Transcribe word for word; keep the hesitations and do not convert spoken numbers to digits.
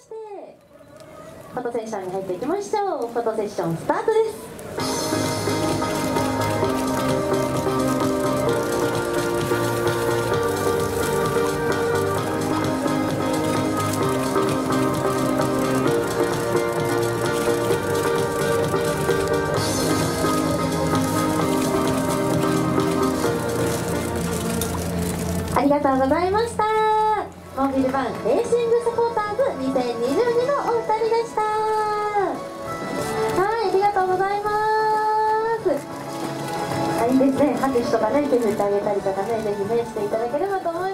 して、フォトセッションに入っていきましょう。フォトセッションスタートです。ありがとうございました。モービルバンレーシングサポーターズにせんにじゅうにのお二人でした。はい、ありがとうございます。あ、いいですね。拍手とかね、手振ってあげたりとかね、ぜひねしていただければと思います。